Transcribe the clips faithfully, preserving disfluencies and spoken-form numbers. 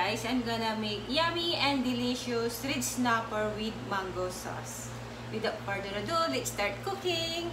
guys, I'm gonna make yummy and delicious red snapper with mango sauce. Without further ado, let's start cooking!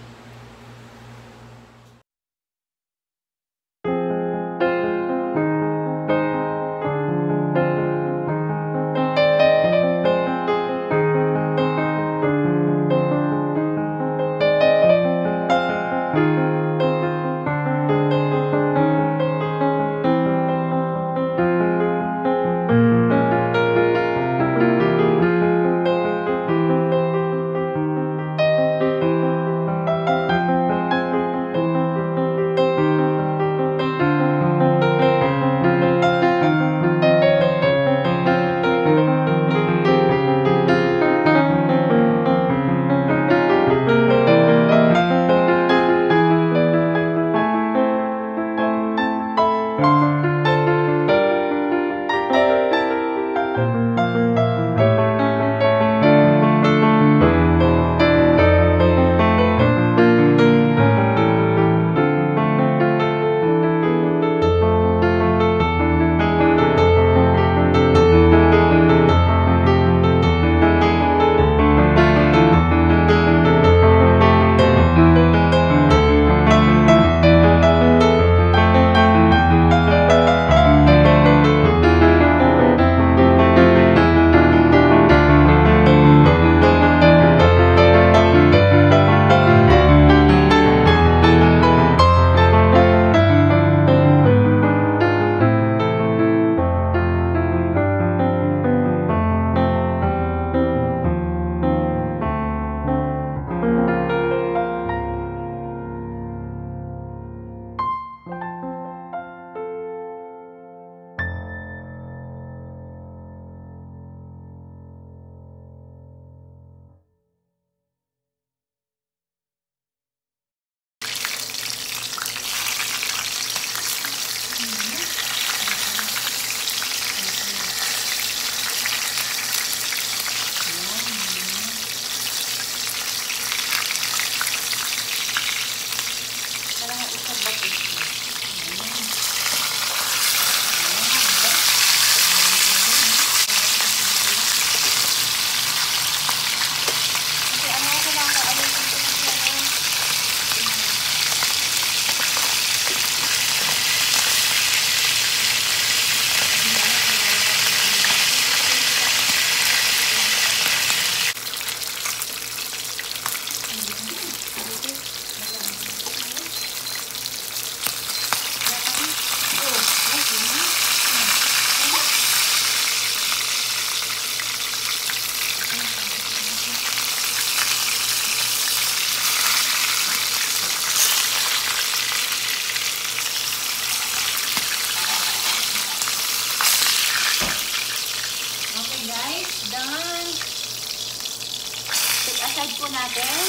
Aside po natin.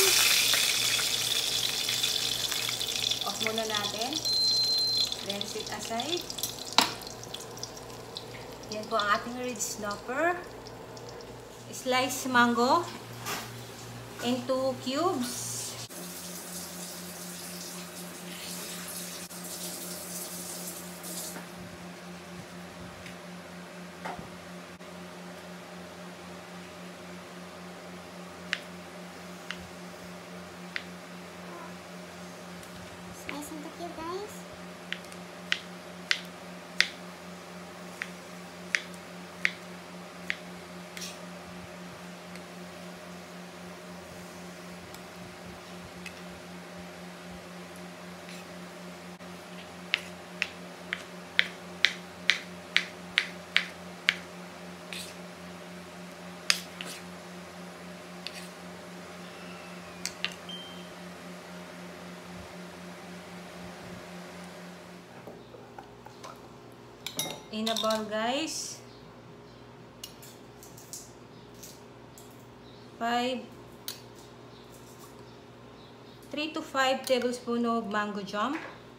Off muna natin. Then set aside. Yan po ang ating red snapper. Slice mango into cubes. Nice and cute, guys. In a bowl, guys, five, three to five tablespoons of mango jam,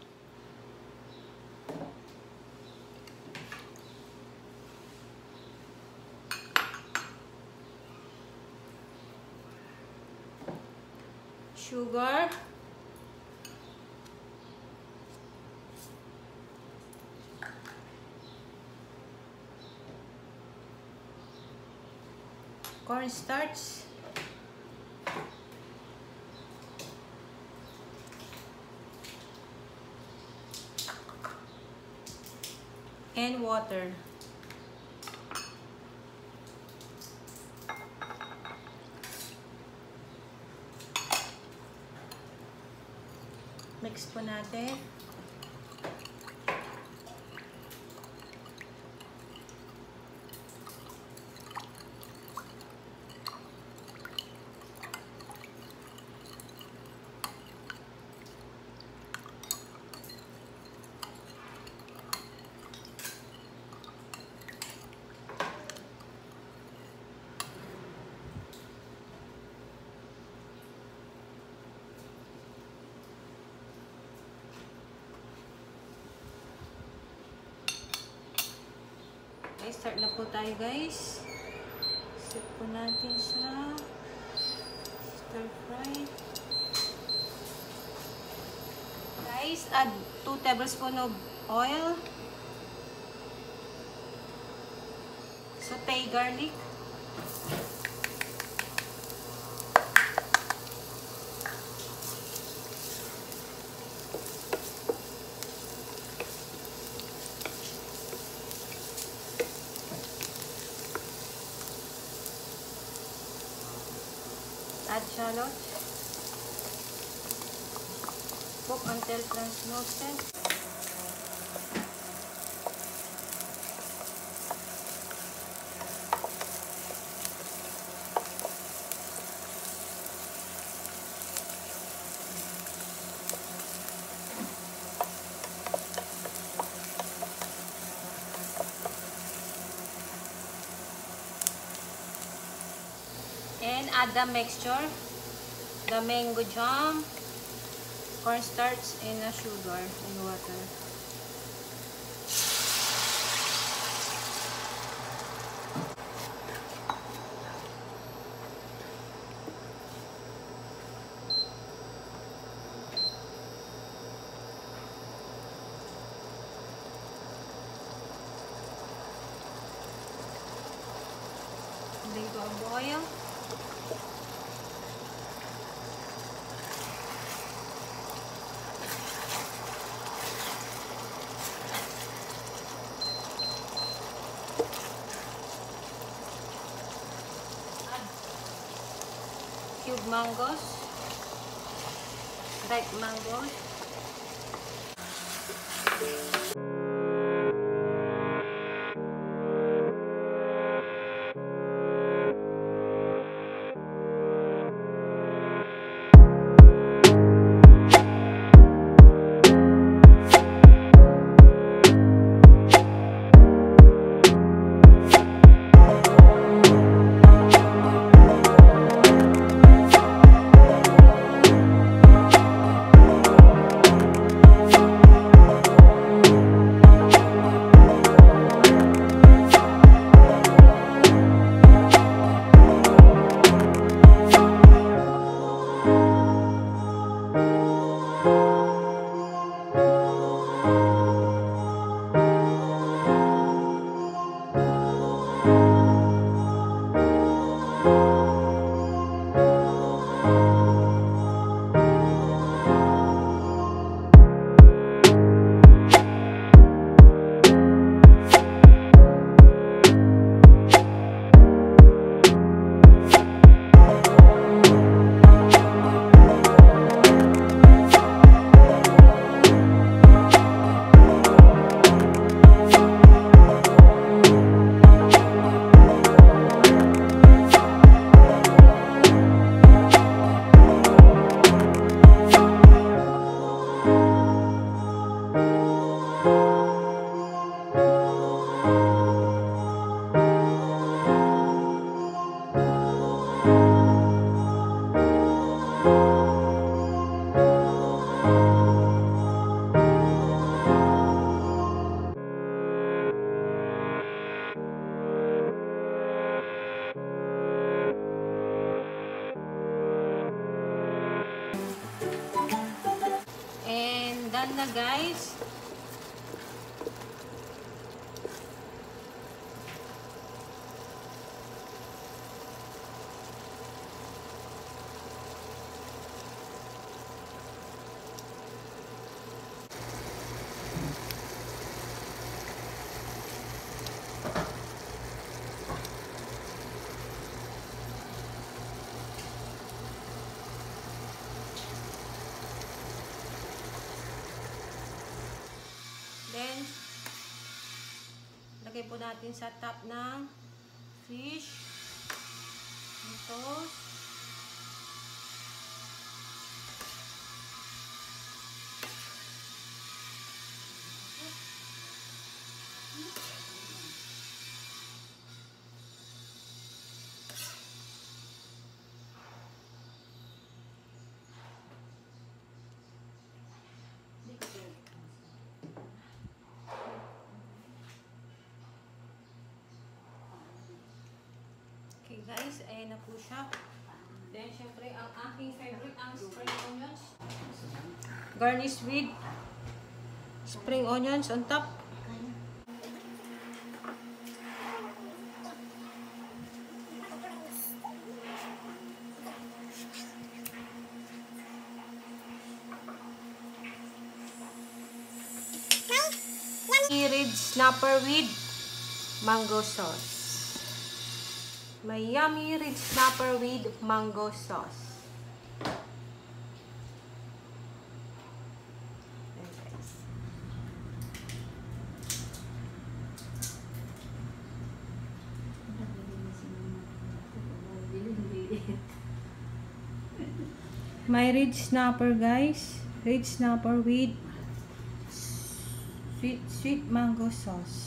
sugar, cornstarch, and water. Mix po natin. Okay, start na po tayo guys. Set po natin sa stir fry. Guys, add two tablespoons of oil. Saute garlic. Add shallot. Cook until translucent. And add the mixture, the mango jam, cornstarch, and the sugar and water. Then go boil. Cube mangoes, ripe mangoes. Done na guys. ilalagay po natin sa top ng fish. Ito. Okay guys, ayan na po siya. Then, syempre, ang aking favorite, ang spring onions. Garnish with spring onions on top. Red snapper with mango sauce. My yummy red snapper with mango sauce. My red snapper, guys. Red snapper with sweet sweet mango sauce.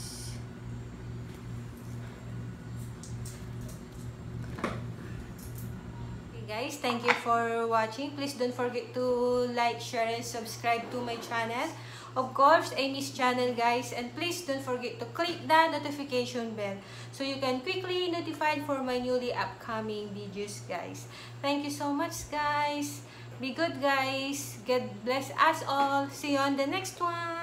Guys, thank you for watching. Please don't forget to like, share, and subscribe to my channel. Of course, Emmie's channel, guys. And please don't forget to click the notification bell so you can quickly notified for my newly upcoming videos, guys. Thank you so much, guys. Be good, guys. God bless us all. See you on the next one.